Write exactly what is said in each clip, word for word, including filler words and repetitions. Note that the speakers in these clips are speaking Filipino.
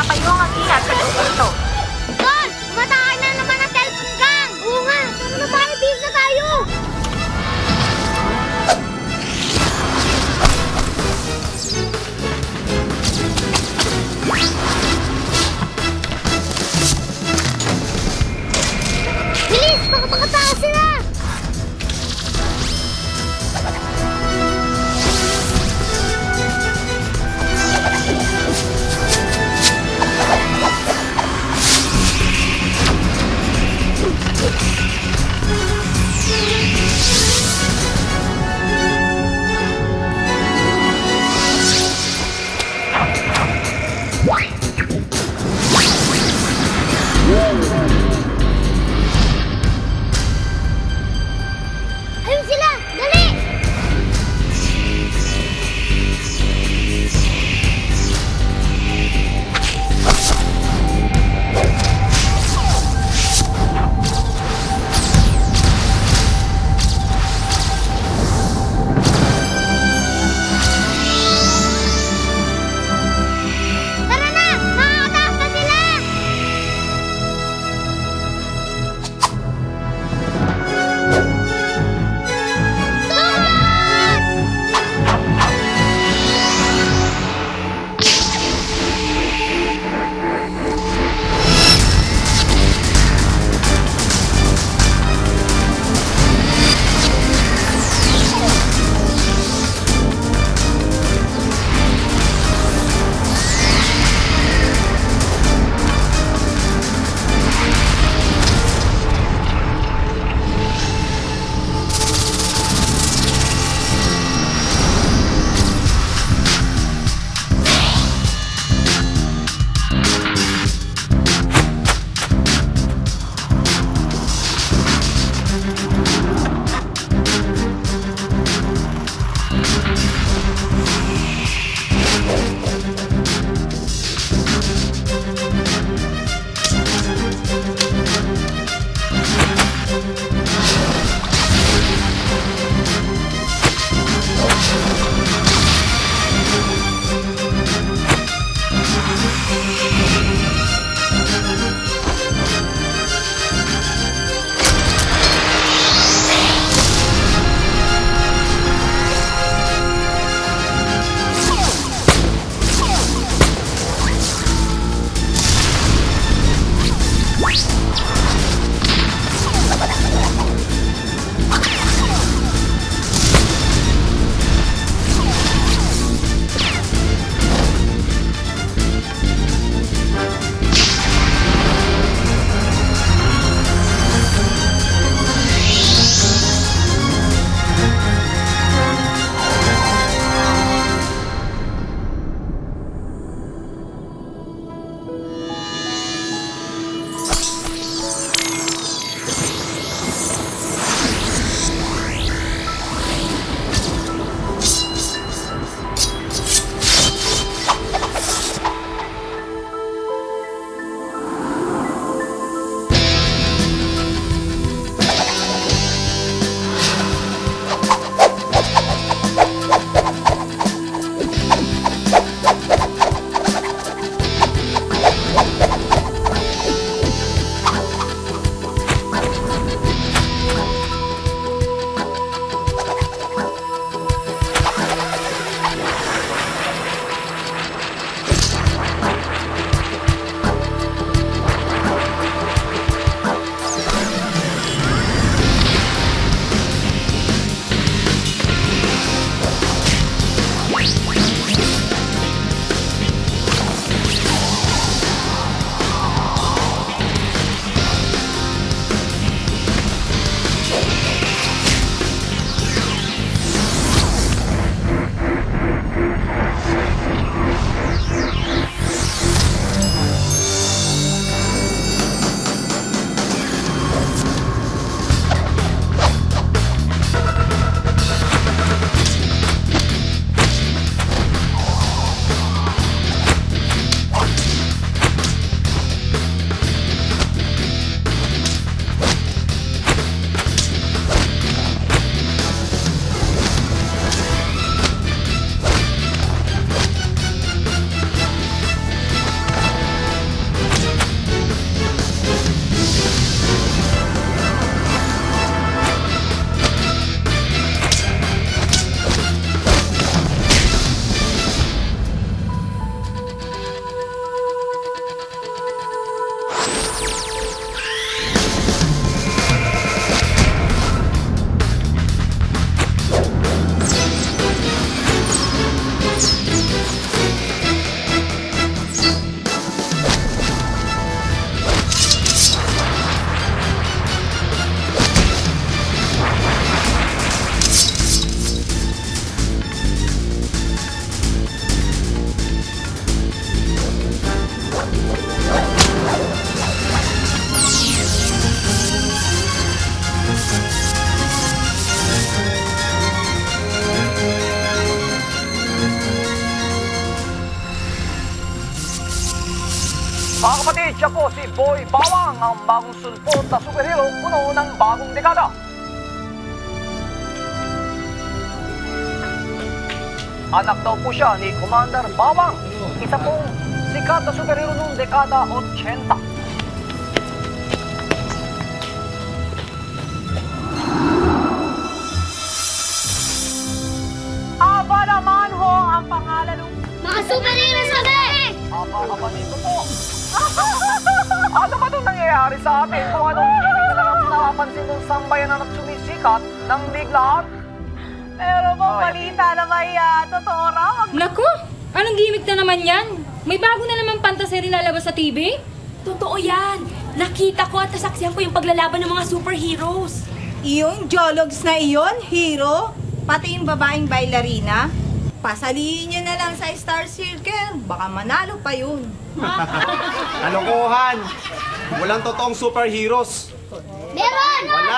kayo ang mag-ingat sa loob nito. Tol! Umatake na naman ang cellphone gang! Oo nga! Tara na pare, bis na tayo! Bilis! Baka makatakas sila! kapatid, siya po si Boy Bawang, ang bagong sulpot na superhero kuno ng bagong dekada. Anak daw po siya ni Commander Bawang, isa pong sikat na superhero noong dekada eighty. Aba naman ho ang pangalan ng... Mga superhero sabi! Aba, aba dito po. Ano ba itong nangyayari sa atin? Kung anong gimmick na lang ang napapansin ng sambayan na sumisikat ng biglaan? Pero ba balita na may uh, totoo raw? Naku! Anong gimmick na naman yan? May bago na naman pantasy rin lalabas sa T V? Totoo yan. Nakita ko at nasaksihan ko yung paglalaban ng mga superheroes. Yung Jologs na iyon, hero, pati yung babaeng bailarina, pasalihin nyo na lang sa Star Circle. Baka manalo pa yun. Kalokohan! Walang totoong superheroes. Meron! Wala!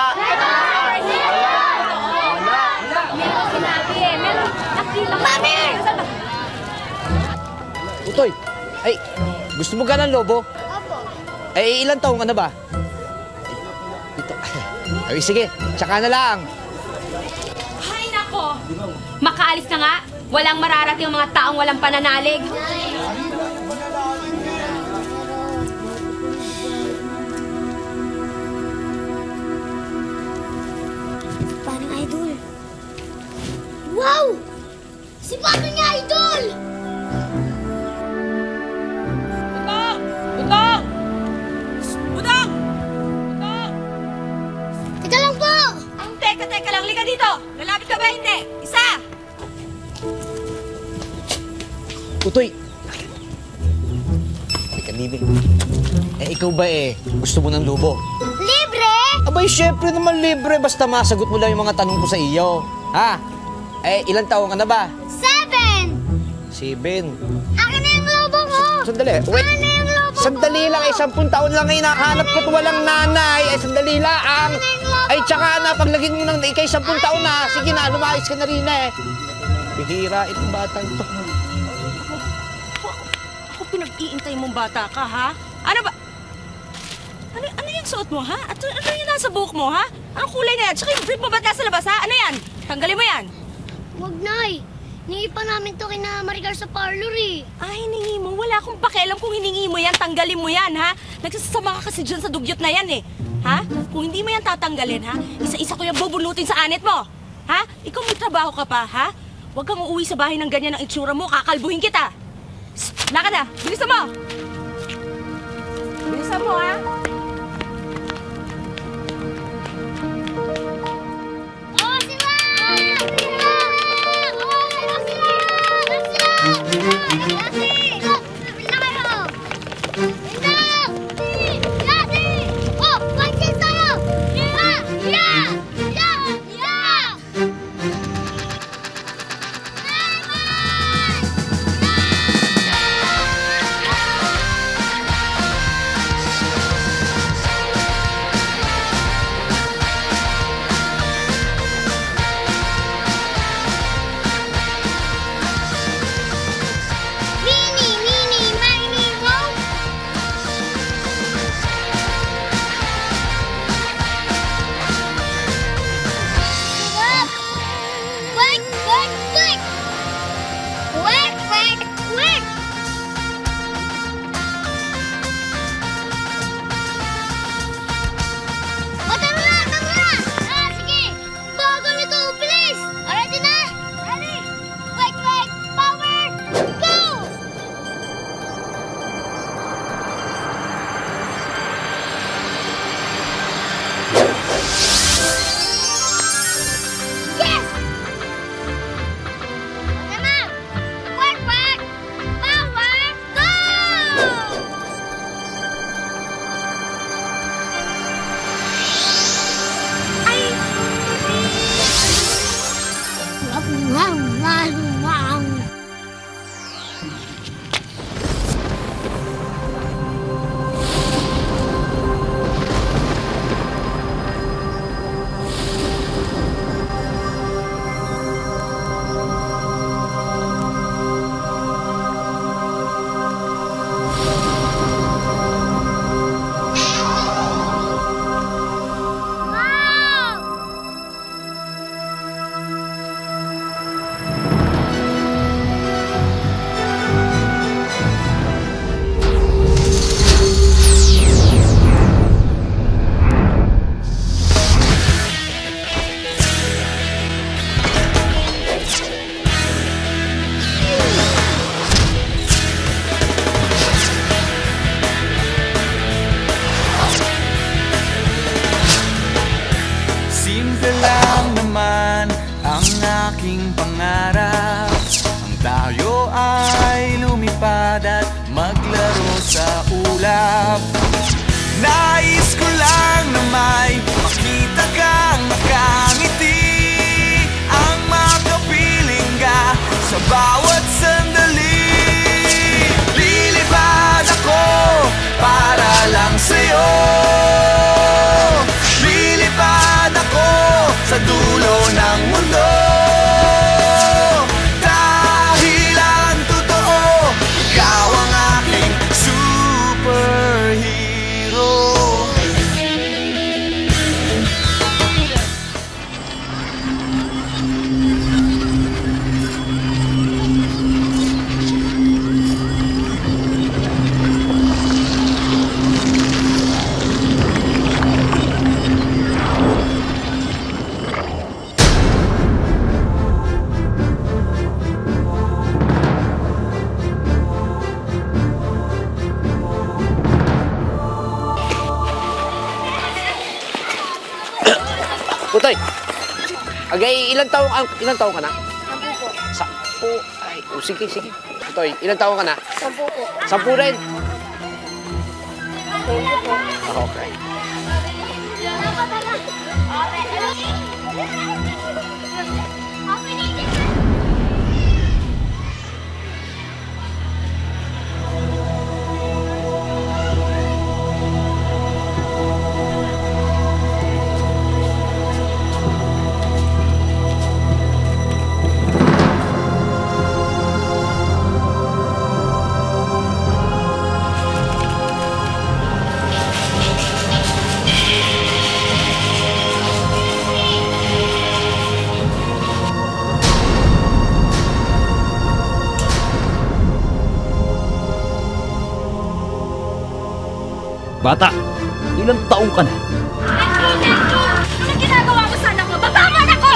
Meron sinabi eh. Meron. Nakita ko. Mami! Utoy, ay, gusto mo ka ng lobo? Opo. Ay, ilang taong ka na ba? Ito. Ay, sige, tsaka na lang. Hay nako! Makaalis na nga. Walang mararating ang mga taong walang pananalig. Parang idol. Wow! Si Parang Idol! Budok! Budok! Budok! Budok! Teka lang po! Ang teka, teka lang. Lika dito. Lalapit ka ba? Hindi. Isa! Utoy. Teka, Libby. Eh, ikaw ba eh, gusto mo ng lobo? Libre! Abay, syempre naman libre. Basta masagot mo lang yung mga tanong ko sa iyo. Ha? Eh, ilang taong ka na ba? Seven! Seven. Akin na yung lobo ko! Sandali. Wait. Akin na yung lobo ko! Sandali lang, eh, sampung taon lang ay nakahanap ko't walang nanay. Eh, sandali lang. Ay, tsaka na, paglagin mo ng ikay sampung taon na, sige na, lumayas ka na rin eh. Bihira itong batang ito. Ako pinag-iintay mong bata ka, ha? Ano ba? Ano, ano yung suot mo, ha? At ano yung nasa buhok mo, ha? Anong kulay na yan? Tsaka yung brief mo ba't nasa labas, ha? Ano yan? Tanggalin mo yan. Wag, Nay. Hiningi pa namin to kina Maricar sa parlor eh. Ah, hiningi mo? Wala akong pakialam kung hiningi mo yan. Tanggalin mo yan, ha? Nagsasama ka kasi dyan sa dugyot na yan, eh. Ha? Kung hindi mo yan tatanggalin, ha? Isa-isa ko yung bubunutin sa anit mo. Ha? Ikaw may trabaho ka pa, ha? Huwag kang uuwi sa bahay ng ganyan ang itsura mo. Kakalbuhin kita. Shh! Lakad na! Bilisan mo! Bilisan mo, ha? Oh, sila! Sila! Oh, sila sila! Sila! Yasi! Bila kayo! Indang! Yasi! Oh, pansin tayo! Ya! Ya! Ya! Ya! Mini, mini, mini, mo! Up! Quick, quick, quick! Quick, quick, quick! O, tara na, tara na! Ah, sige! Bagal ito, bilis! O, ready na? Ready? Quick, quick, power, go! Yes! O, na! Quick, quick, power, go! Ay! Wow, wow, wow! Nais ko lang na may makita kang nakangiti, ang makapiling ka sa bawat sandali. Lilipad ako para lang sa'yo, lilipad ako sa dulo ng mundo. Dahil ang totoo, ikaw ang aking superhero. Utoy, agay, ilang taong, ang- ilang taong ka na? Sampu po. Sampu? Ay, oh, sige, sige. Utoy, ilang taong ka na? Sampu po. Sampu rin. Thank you po. Okay. Bata, ilang taong ka na? Anong ginagawa mo sa anak mo? Babangon ako!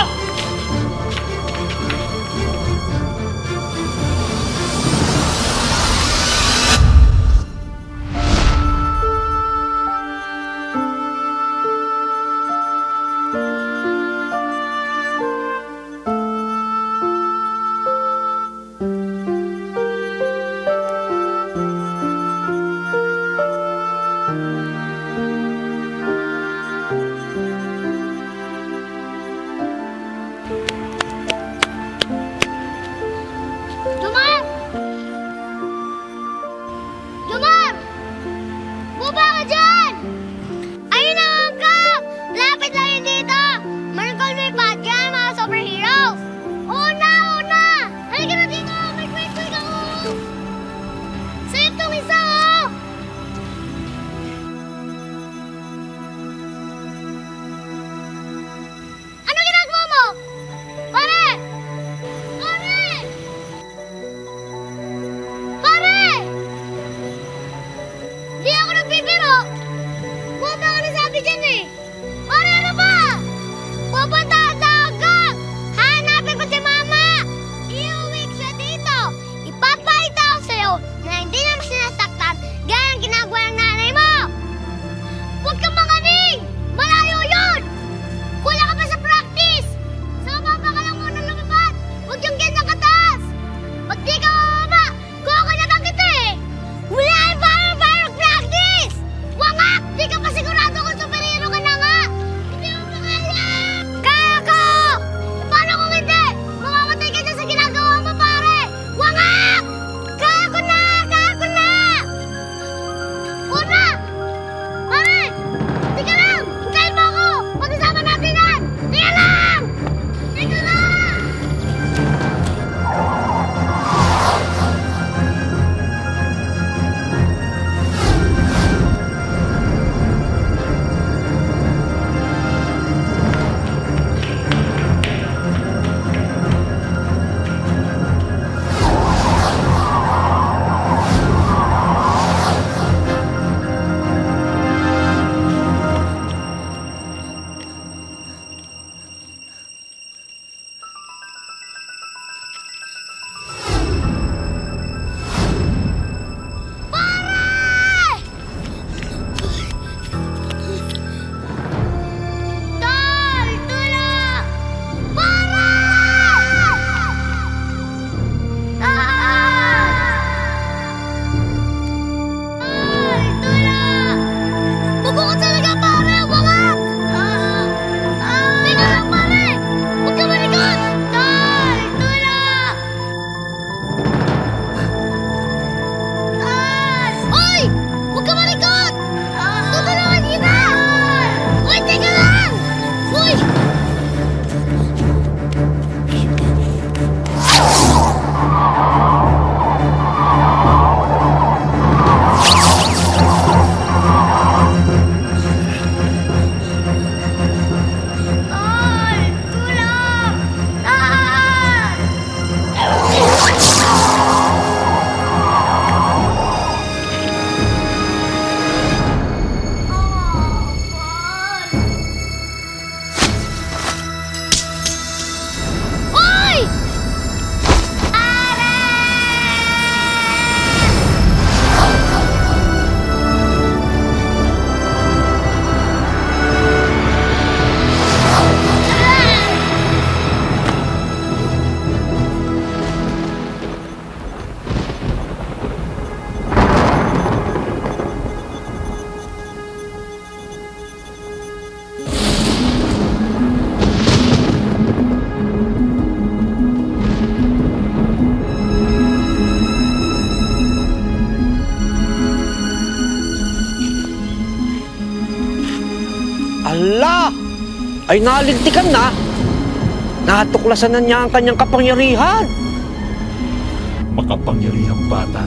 ay nalintikan na. Natuklasan na niya ang kanyang kapangyarihan. Makapangyarihang bata.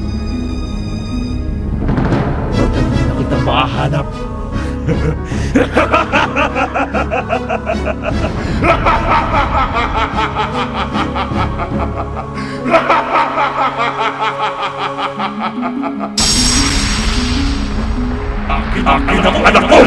Matagal na kita mahanap. Akin, akin ang anak ko!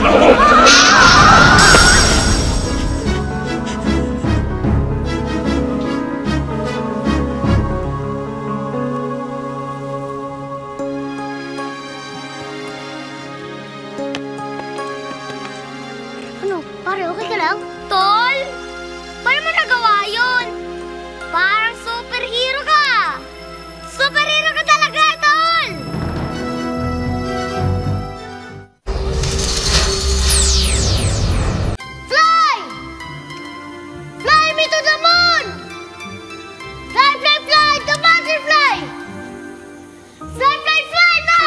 Ano? Pare, okay ka lang? Tol! Paano mo nagawa yun? Parang superhero ka! Superhero ka talaga, Tol! Fly! Fly me to the moon! Fly, fly, fly! The butterfly! Fly, fly, fly na!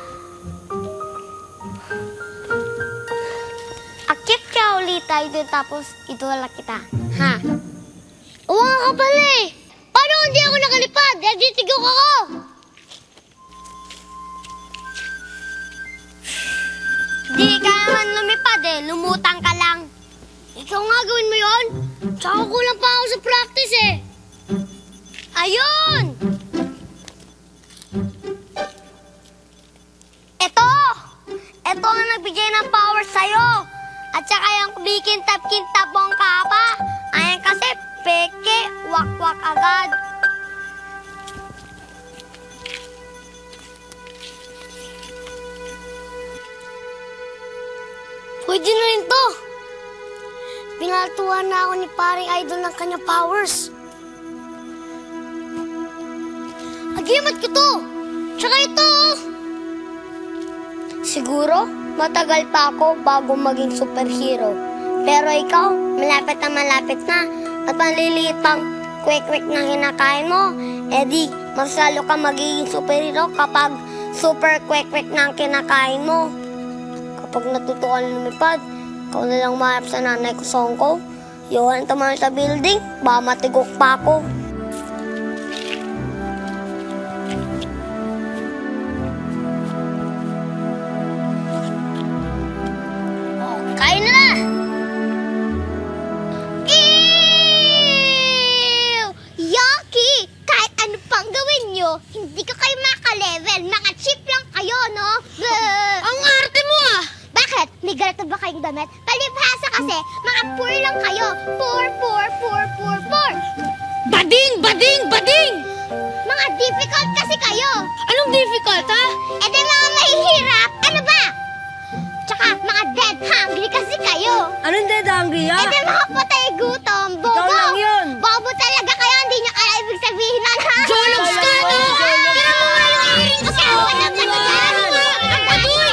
Akit ka ulit tayo doon tapos itulak kita. Ha? Oo nga ka pala eh. Paano hindi ako nakalipad? Nagtitigok ako. Di ka naman lumipad eh. Lumutang ka lang. Ikaw nga gawin mo yun. Tsaka kulang pa ako sa practice eh. Ayun! Ito! Ito ang nagbigay ng power sa'yo. At saka yung bikintab-kintab mong kapa. Ayan kasi peke, wak-wak agad. Pwede na rin to. Pinaltuhan na ako ni paring idol ng kanyang powers. Agimat ko to. Tsaka ito. Siguro, matagal pa ako bago maging superhero. Pero ikaw, malapit na malapit na. At maliliit pang kwek-kwek na kinakain mo. E di, mas lalo ka magiging superhero kapag super kwek-kwek na ang kinakain mo. Kapag natuto ka na lumipad, ikaw na lang maharap sa nanay ko sa Hong Kong. Yohan taman sa building, baka matigok pa ako. Kain na na! Ew! Yucky! Kahit ano pang gawin nyo, hindi ka kayo makaka-level. Mga cheap lang kayo, no? Ang arte mo ah! Bakit? May galit na ba kayong damit? Palibhasa kasi, mga poor lang kayo. Poor, poor, poor, poor, poor. Bading! Bading! Bading! Mga difficult kasi kayo. Anong difficult, ha? E di mga mahihirap. Ano ba? Tsaka mga dead hungry kasi kayo. Anong dead hungry, ha? E di mga patay gutom. Bobo. Ikaw lang yun. Bobo talaga kayo. Hindi nyo kaya ibig sabihin na ha? Jologs ka, no? Tira mo nga yung earrings ko. Wala ka na dyan. Ang baduy.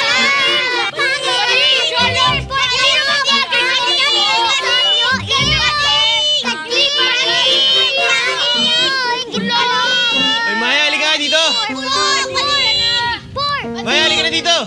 Ay, Maya, halika nga dito! Maya, halika na dito!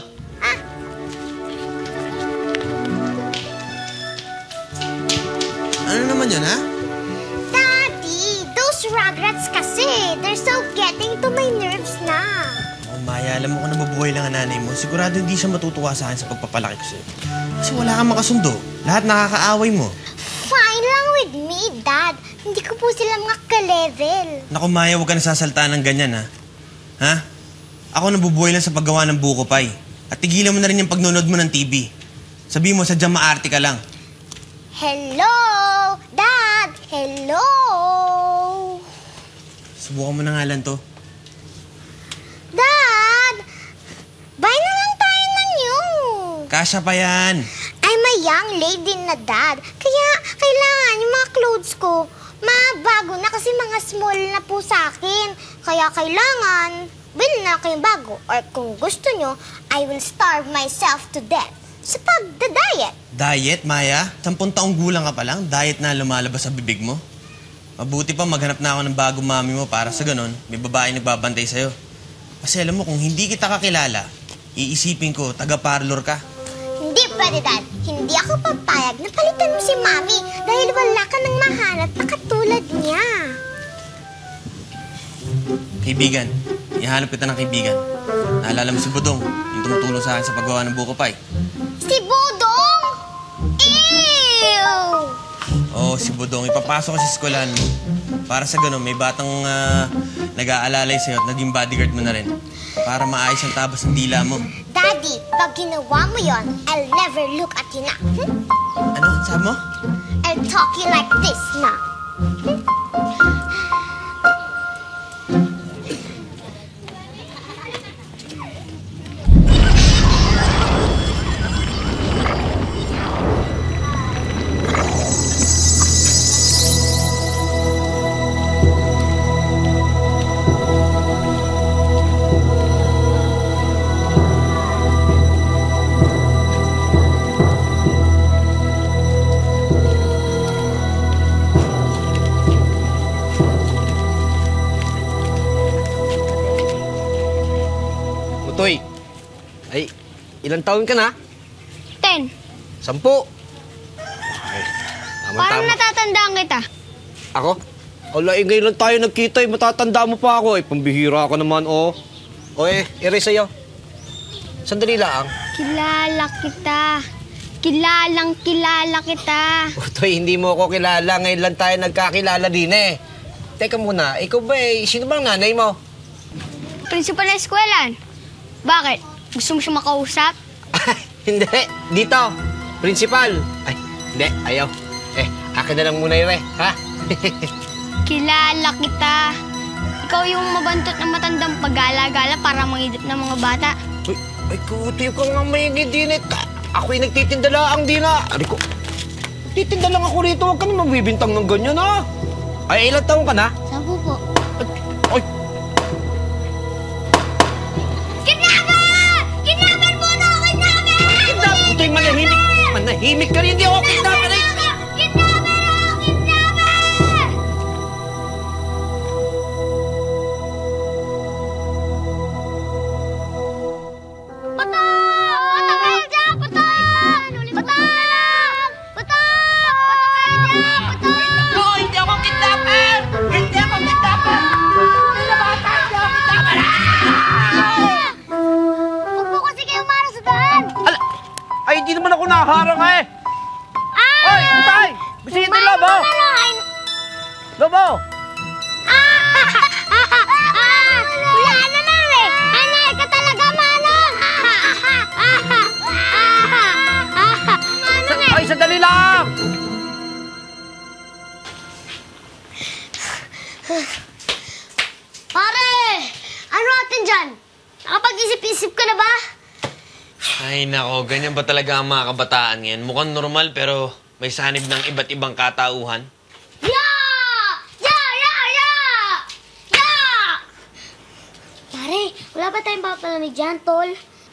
Ano naman yun, ha? Daddy, those rugrats kasi, they're so getting to my nerves na. Oh, Maya, alam mo kung nabubuhay lang ang nanay mo, sigurado hindi siya matutuwa sa akin sa pagpapalaki ko sa'yo. Kasi wala kang makasundo. Lahat nakakaaway mo. Fine lang with me, Dad. Hindi ko po sila mga ka-level. Naku, Maya, huwag ka nasasalta ng ganyan, ha? Ha? Ako nabubuhay lang sa paggawa ng buko pie. At tigilan mo na rin yung pagnonood mo ng T V. Sabihin mo, sadyang maarte ka lang. Hello, Dad! Hello! Subukan mo na nga lang to. Dad! Buy na lang tayo ng new. Kasya pa yan. I'm a young lady na, Dad. Kaya kailangan yung mga clothes ko mabago na kasi mga small na po sa akin. Kaya kailangan bilhin na kayong bago. Or kung gusto nyo, I will starve myself to death sa pagda-diet. Diet, Maya? Sampung taong gulang ka pa lang, diet na lumalabas sa bibig mo? Mabuti pa maghanap na ako ng bagong mami mo para sa ganon, may babae nagbabantay sa'yo. Kasi alam mo, kung hindi kita kakilala, iisipin ko, taga-parlor ka. Hindi pwede, Dad. Hindi ako papayag na palitan mo si Mami dahil wala ka nang mahanap na katulad niya. Kaibigan, ihanap kita ng kaibigan. Naalala mo si Budong, yung tumutulong sa akin sa paggawa ng buko pie. Si Budong! Ew! Oo, si Budong. Ipapasok ko sa eskwelahan mo. Para sa ganun, may batang uh, nag-aalalay sa'yo at naging bodyguard mo na rin. Para maayos ang tabas ng dila mo. Daddy, pag ginawa mo yon, I'll never look at you na. Hmm? Ano? Sabi mo? I'll talk you like this na. Hmm? Toy, ay, ilang taon ka na? Ten. Sampu. Ay, Parang tama. natatandaan kita. Ako? Ala, eh, ngayon lang tayo nagkita eh. Matatanda mo pa ako eh. Pambihira ako naman, oh. O eh, erase sa'yo. Sandali lang. Kilala kita. Kilalang kilala kita. O, Toy, hindi mo ako kilala. Ngayon lang tayo nagkakilala din eh. Teka muna, ikaw ba eh, sino bang nanay mo? Principal na eskwelan. Bakit? Gusto mo siya makausap? Hindi, dito. Principal. Ay, hindi, ayaw. Eh, akin na lang muna yun eh, ha? Kilala kita. Ikaw yung mabantot na matandang pag-gala-gala para mangidip ng mga bata. Uy, ay, kuti ka nga may din eh. Ako'y nagtitinda lang, di na. Ari ko, titinda lang ako rito. Huwag ka na magbibintang ng ganyan, ha? Ay, ilang taon ka na? Sampu po. Ay, Kidnapper! Kidnapper muna! Kidnapper! kidnapper! Ito'y manahimik. Manahimik ka rin. Hindi ako kidnapper eh. Kidnapper! Kidnapper! Patay! Patay kayo dyan! Patay! Patay! Patay! Patay kayo dyan! Patay! No, hindi ako kidnapper! Hindi ako kidnapper! Hindi na bata, hindi ako kidnapper! Huwag po kasi kayo mara sa daan! Ala, ay, hindi naman ako nakaharang eh. Ah! Ay, patay! Bisita yung lobo! Lobo! Ah! Wala na lang eh! Anay ka talaga, Manong! Manong eh! Ay, sandali lang! Pare! Ano atin dyan? Nakapag-isip-isip ka na ba? Ay nako, ganyan ba talaga ang mga kabataan ngayon? Mukhang normal pero may sanib ng iba't ibang katauhan. Ya! Ya! Ya! Ya! Ya! Pare, wala ba tayong papalamig dyan, tol?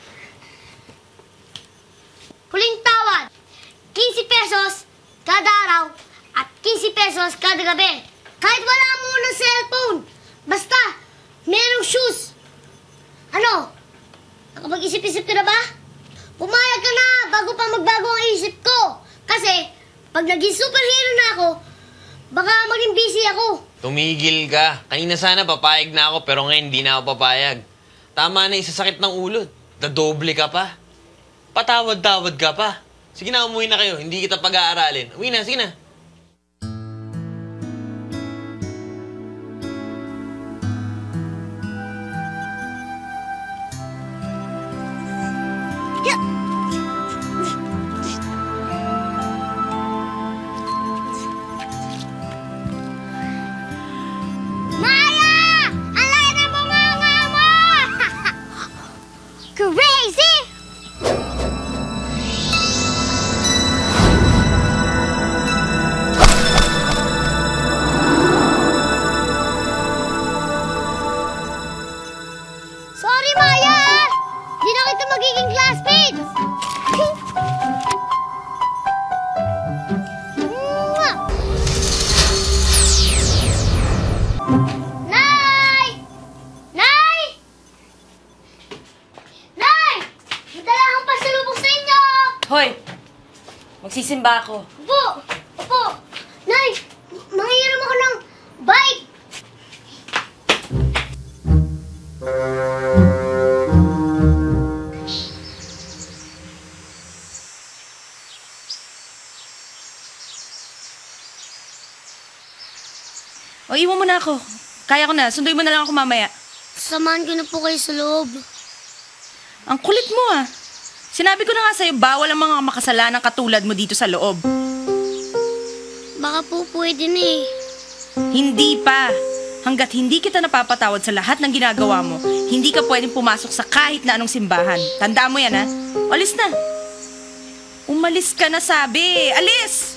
Huling tawad! fifteen pesos kada araw at fifteen pesos kada gabi. Kahit wala mo ng cellphone. Basta, merong shoes. Ano? Nakapag-isip-isip ka na ba? Pumayag ka na bago pa magbago ang isip ko. Kasi, pag naging superhero na ako, baka maging busy ako. Tumigil ka. Kanina sana papayag na ako pero ngayon hindi na ako papayag. Tama na isasakit ng ulo. Dadoble ka pa. Patawad-tawad ka pa. Sige na, umuwi na kayo. Hindi kita pag-aaralin. Uwi na, sige na. Maya! Ang laki ng bunganga mo! Crazy! Magsisimba ako. Opo! Opo! Nay! Manghiram ako ng bike! O, iwan mo na ako. Kaya ko na. Sunduin mo na lang ako mamaya. Samahan ko na po kayo sa loob. Ang kulit mo ah. Sinabi ko na nga sa'yo, bawal ang mga makasalanan katulad mo dito sa loob. Baka po pwede na eh. Hindi pa. Hanggat hindi kita napapatawad sa lahat ng ginagawa mo, hindi ka pwedeng pumasok sa kahit na anong simbahan. Tandaan mo yan ha. Alis na. Umalis ka na sabi. Alis!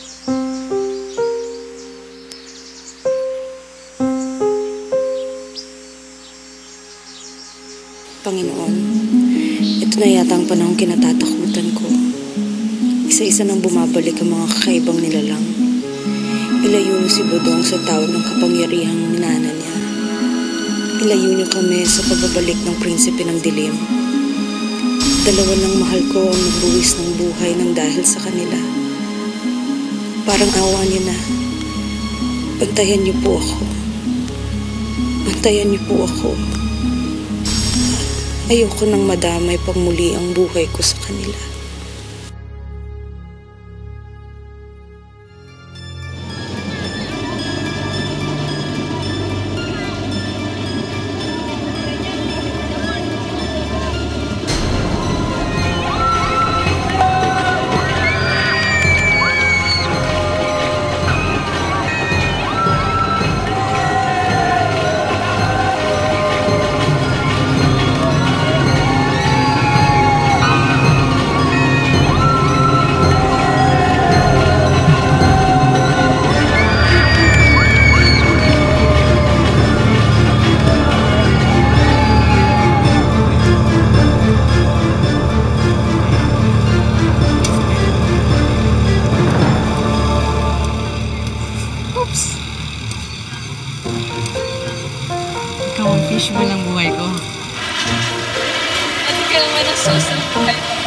Panginoon, ito na yata ang panahong kinatatakutan ko. Isa-isa nang bumabalik ang mga kakaibang nilalang. Ilayo niyo si Bodong sa tawag ng kapangyarihang minana niya. Ilayo niyo kami sa pagbabalik ng prinsipe ng dilim. Dalawa ng mahal ko ang nagbuwis ng buhay ng dahil sa kanila. Parang awa niyo na. Bantayan niyo po ako. Bantayan niyo po ako. Ayoko nang madamay pang muli ang buhay ko sa kanila. Ikaw ang fishbowl ng buhay ko. Ano ka naman ang sauce ng buhay ko?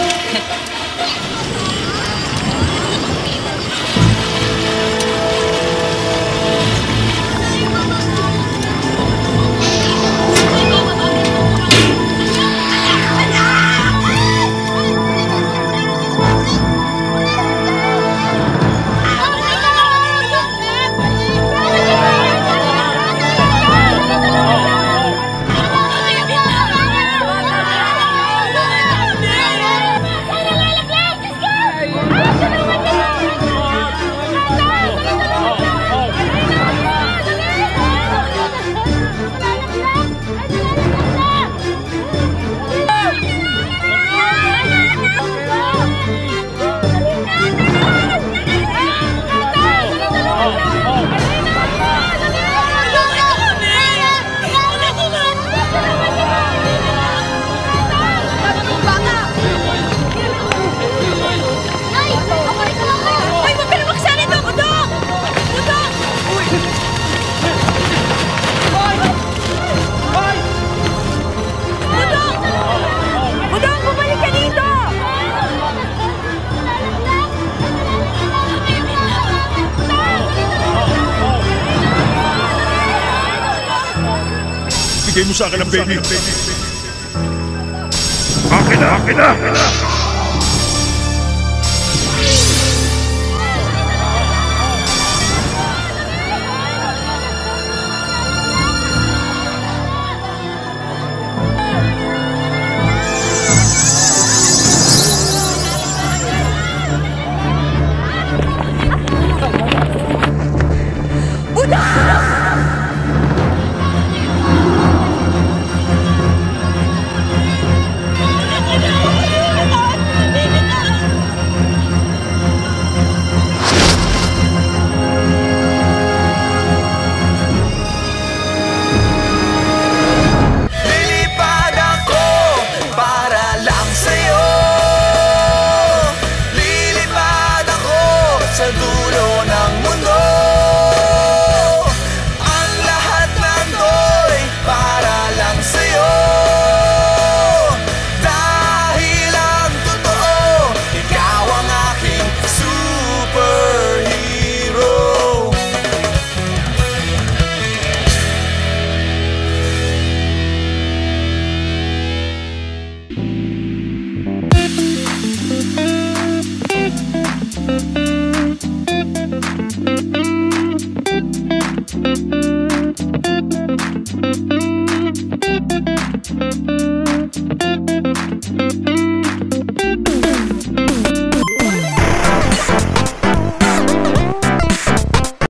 Bigay mo sa akin ang baby. Akin na! Akin na!